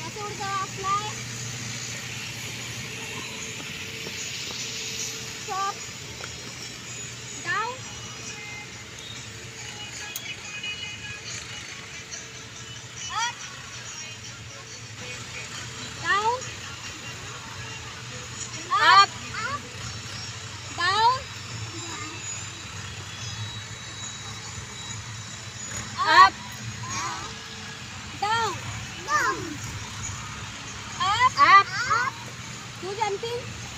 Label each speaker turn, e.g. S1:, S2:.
S1: से उड़ जाओ, fly, stop, down, up, down, up, down, up, down, up, do jumping.